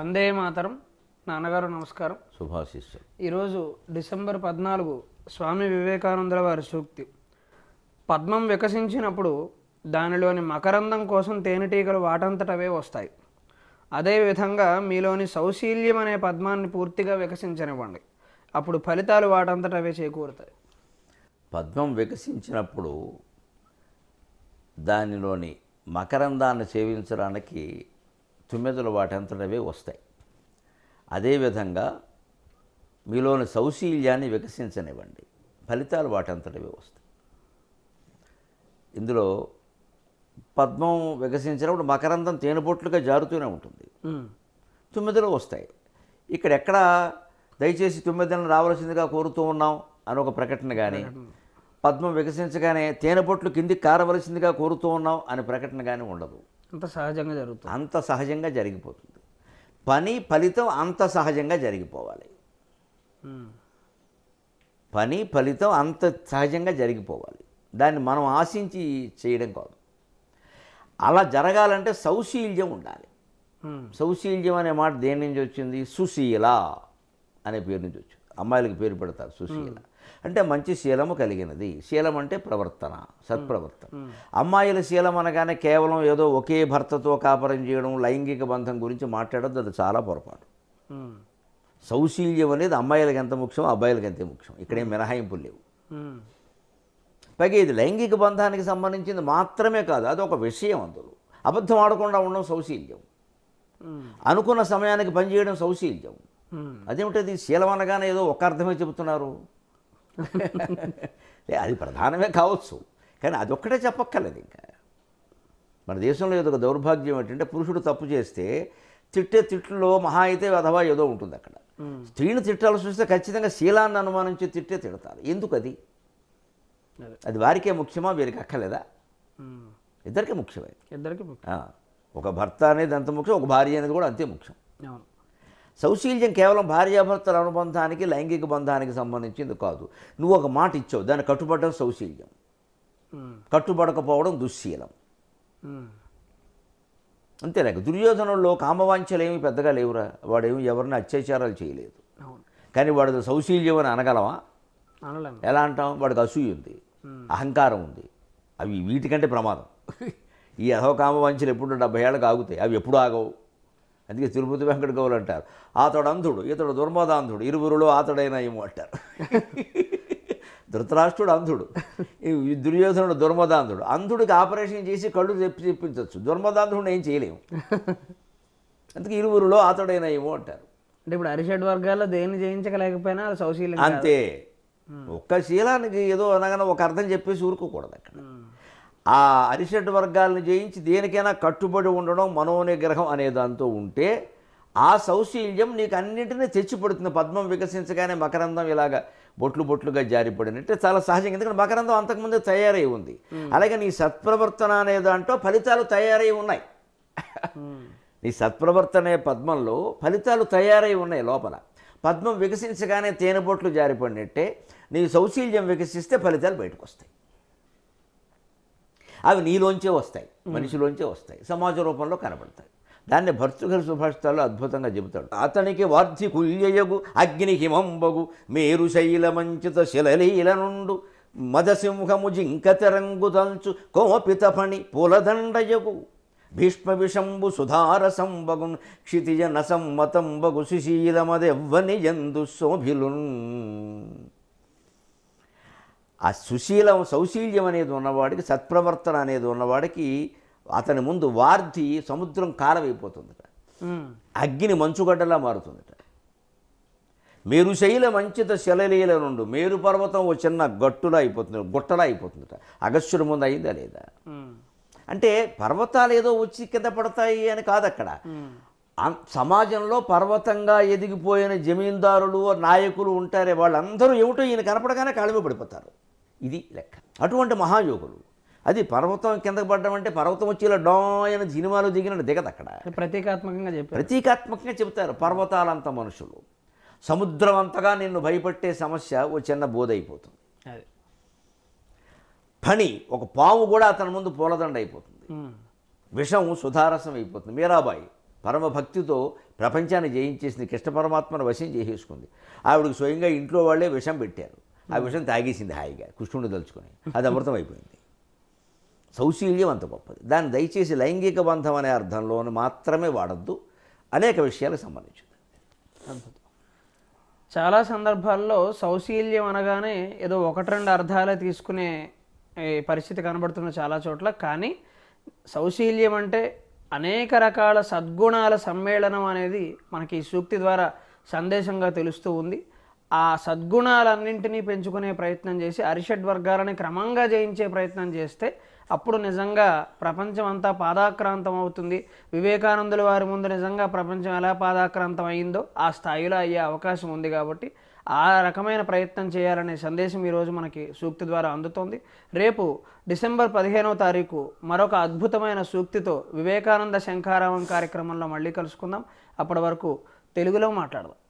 వందే మాతరం. నాన్నగారు నమస్కారం. శుభాశిస్సులు. ఈరోజు డిసెంబర్ 14 స్వామి వివేకానందుల వారి సూక్తి. పద్మం వికసించినప్పుడు దానిలోని మకరందం కోసం తేనెటీగలు వాటంతటవే వస్తాయి. అదేవిధంగా మీలోని సౌశీల్యం అనే పద్మాన్ని పూర్తిగా వికసించనివ్వండి, అప్పుడు ఫలితాలు వాటంతటవే చేకూరుతాయి. పద్మం వికసించినప్పుడు దానిలోని మకరందాన్ని సేవించడానికి తుమ్మెదలు వాటంతటవే వస్తాయి. అదేవిధంగా మీలోని సౌశీల్యాన్ని వికసించనివ్వండి, ఫలితాలు వాటంతటవే వస్తాయి. ఇందులో పద్మం వికసించినప్పుడు మకరందం తేనెపొట్లుగా జారుతూనే ఉంటుంది, తుమ్మెదలు వస్తాయి. ఇక్కడెక్కడ దయచేసి తుమ్మెదలను రావాల్సిందిగా కోరుతూ ఉన్నాం అని ఒక ప్రకటన కానీ, పద్మం వికసించగానే తేనెపొట్లు కిందికి కారవలసిందిగా కోరుతూ ఉన్నాం అనే ప్రకటన కానీ ఉండదు. అంత సహజంగా జరుగుతుంది, అంత సహజంగా జరిగిపోతుంది. పని ఫలితం అంత సహజంగా జరిగిపోవాలి. పని ఫలితం అంత సహజంగా జరిగిపోవాలి. దాన్ని మనం ఆశించి చేయడం కాదు. అలా జరగాలంటే సౌశీల్యం ఉండాలి. సౌశీల్యం అనే మాట దేని నుంచి వచ్చింది? సుశీల అనే పేరు నుంచి వచ్చింది. అమ్మాయిలకి పేరు పెడతారు సుశీల అంటే మంచి శీలము కలిగినది. శీలం అంటే ప్రవర్తన, సత్ప్రవర్తన. అమ్మాయిల శీలం అనగానే కేవలం ఏదో ఒకే భర్తతో కాపరం చేయడం, లైంగిక బంధం గురించి మాట్లాడద్దు. అది చాలా పొరపాటు. సౌశీల్యం అనేది అమ్మాయిలకి ఎంత ముఖ్యం, అబ్బాయిలకి అంతే ముఖ్యం. ఇక్కడేం మినహాయింపులు లేవు. పైగా ఇది లైంగిక బంధానికి సంబంధించింది మాత్రమే కాదు, అది ఒక విషయం. అందులో అబద్ధం ఆడకుండా ఉండడం సౌశీల్యం, అనుకున్న సమయానికి పనిచేయడం సౌశీల్యం. అదేమిటది? శీలం అనగానే ఏదో ఒక అర్థమే చెబుతున్నారు. అది ప్రధానమే కావచ్చు, కానీ అదొక్కటే చెప్పక్కర్లేదు. ఇంకా మన దేశంలో ఏదో ఒక దౌర్భాగ్యం ఏంటంటే, పురుషుడు తప్పు చేస్తే తిట్టే తిట్టులో మహా అయితే అథవా ఏదో ఉంటుంది. అక్కడ స్త్రీని తిట్టాల్సి వస్తే ఖచ్చితంగా శీలాన్ని అనుమానించి తిడతారు. ఎందుకు? అది వారికే ముఖ్యమా, వీరికి అక్కర్లేదా? ఇద్దరికే ముఖ్యమే. ఇద్దరికి ఒక భర్త అనేది అంత ముఖ్యం, ఒక భార్య అనేది కూడా అంతే ముఖ్యం. సౌశీల్యం కేవలం భార్యాభర్తల అనుబంధానికి, లైంగిక బంధానికి సంబంధించింది కాదు. నువ్వు ఒక మాట ఇచ్చావు, దాన్ని కట్టుబడడం సౌశీల్యం. కట్టుబడకపోవడం దుశ్శీలం. అంతేలేక దుర్యోధనంలో కామవాంఛలు ఏమి పెద్దగా లేవురా. వాడేమి ఎవరిని అత్యాచారాలు చేయలేదు, కానీ వాడు సౌశీల్యం అని అనగలమా? ఎలా అంటాం? వాడికి అసూయ ఉంది, అహంకారం ఉంది. అవి వీటికంటే ప్రమాదం. ఈ అహోకామవాంఛలు ఎప్పుడు 70 ఏళ్ళకి ఆగుతాయి, అవి ఎప్పుడు ఆగవు. అందుకే తిరుపతి వెంకట గౌలు అంటారు, అతడు అంధుడు ఇతడు దుర్మదాంధుడు, ఇరువురులో అతడైనా ఏమో అంటారు. ధృతరాష్ట్రుడు అంధుడు, దుర్యోధనుడు దుర్మదాంధుడు. అంధుడికి ఆపరేషన్ చేసి కళ్ళు చెప్పించవచ్చు, దుర్మదాంధుడిని ఏం చేయలేము. అందుకే ఇరువురులో అతడైనా ఏమో అంటారు. అంటే ఇప్పుడు అరిషడ్ వర్గాల్లో దేన్ని జయించలేకపోయినా అది సౌశీల్యం అంతే. ఒక్క శీలానికి ఏదో అనగానే ఒక అర్థం చెప్పేసి ఊరుకోకూడదు. అక్కడ ఆ అరిషడ్ వర్గాలను జయించి దేనికైనా కట్టుబడి ఉండడం, మనోనిగ్రహం అనే దాంతో ఉంటే ఆ సౌశీల్యం నీకు అన్నింటినీ తెచ్చిపడుతుంది. పద్మం వికసించగానే మకరందం ఇలాగా బొట్లు బొట్లుగా జారిపడినట్టే చాలా సహజంగా. ఎందుకంటే మకరందం అంతకుముందే తయారై ఉంది. అలాగే నీ సత్ప్రవర్తన అనే దాంట్లో ఫలితాలు తయారై ఉన్నాయి. నీ సత్ప్రవర్తనే పద్మంలో ఫలితాలు తయారై ఉన్నాయి లోపల. పద్మం వికసించగానే తేనెబొట్లు జారిపడినట్టే నీ సౌశీల్యం వికసిస్తే ఫలితాలు బయటకు వస్తాయి. అవి నీలోంచే వస్తాయి, మనిషిలోంచే వస్తాయి, సమాజ రూపంలో కనబడతాయి. దాన్ని భర్తృహరి సుభాషితాల్లో అద్భుతంగా చెబుతాడు. అతనికి వార్ధి కుల్యయగు అగ్ని హిమంబగు మేరు శైలమంచిత శిలలీల నుండు మదసింహము జింకతరంగు తంచు కోపిత పణి పూలదండయగు భీష్మ విషంబు సుధారసంబగున్ క్షితిజ నసమ్మతంబగు సుశీలమదెవ్వని ఎందు శోభిలున్. ఆ సుశీలం, సౌశీల్యం అనేది ఉన్నవాడికి, సత్ప్రవర్తన అనేది ఉన్నవాడికి అతని ముందు వార్ధి సముద్రం కాలమైపోతుందట, అగ్ని మంచుగడ్డలా మారుతుందట. మేరుశైల మంచిత శలలీల నుండి మేరు పర్వతం ఓ చిన్న గట్టులా అయిపోతుంది, గుట్టలా అయిపోతుందట. అగస్త్యుడి ముందు అయిందా లేదా? అంటే పర్వతాలు ఏదో వచ్చి కింద పడతాయి అని కాదు. అక్కడ సమాజంలో పర్వతంగా ఎదిగిపోయిన జమీందారులు, నాయకులు ఉంటారే, వాళ్ళందరూ ఏమిటో ఈయన కనపడగానే కాళ్ళమే పడిపోతారు. ఇది లెక్క. అటువంటి మహాయోగులు. అది పర్వతం కిందకు పడ్డం అంటే పర్వతం వచ్చి ఇలా డాయన సినిమాలో దిగినట్టు దిగదు. అక్కడ ప్రతీకాత్మకంగా చెబుతారు. పర్వతాలంత మనుషులు, సముద్రం అంతగా నిన్ను భయపెట్టే సమస్య ఓ చిన్న బోధైపోతుంది. ఫణి ఒక పాము కూడా అతని ముందు పూలదండ అయిపోతుంది. విషం సుధారసం అయిపోతుంది. మీరాబాయి పరమభక్తితో ప్రపంచాన్ని జయించేసింది, కృష్ణ పరమాత్మను వశం చేసేసుకుంది. ఆవిడకి స్వయంగా ఇంట్లో వాళ్ళే విషం పెట్టారు, ఆ విషం తాగేసింది హాయిగా కృష్ణుడిని తలుచుకొని, అది అమృతం అయిపోయింది. సౌశీల్యం అంత గొప్పది. దాన్ని దయచేసి లైంగిక బంధం అనే అర్థంలో మాత్రమే వాడద్దు, అనేక విషయాలకు సంబంధించింది. అద్భుతం. చాలా సందర్భాల్లో సౌశీల్యం అనగానే ఏదో ఒకటి రెండు అర్థాలే తీసుకునే పరిస్థితి కనబడుతున్న చాలా చోట్ల. కానీ సౌశీల్యం అంటే అనేక రకాల సద్గుణాల సమ్మేళనం అనేది మనకి ఈ సూక్తి ద్వారా సందేశంగా తెలుస్తూ ఉంది. ఆ సద్గుణాలన్నింటినీ పెంచుకునే ప్రయత్నం చేసి అరిషడ్ వర్గాలని క్రమంగా జయించే ప్రయత్నం చేస్తే అప్పుడు నిజంగా ప్రపంచం అంతా పాదాక్రాంతం అవుతుంది. వివేకానందుల వారి ముందు నిజంగా ప్రపంచం ఎలా పాదాక్రాంతం అయిందో ఆ స్థాయిలో అయ్యే అవకాశం ఉంది. కాబట్టి ఆ రకమైన ప్రయత్నం చేయాలనే సందేశం ఈరోజు మనకి సూక్తి ద్వారా అందుతోంది. రేపు డిసెంబర్ 15వ తారీఖు మరొక అద్భుతమైన సూక్తితో వివేకానంద శంఖారావం కార్యక్రమంలో మళ్ళీ కలుసుకుందాం. అప్పటి వరకు తెలుగులో మాట్లాడదాం.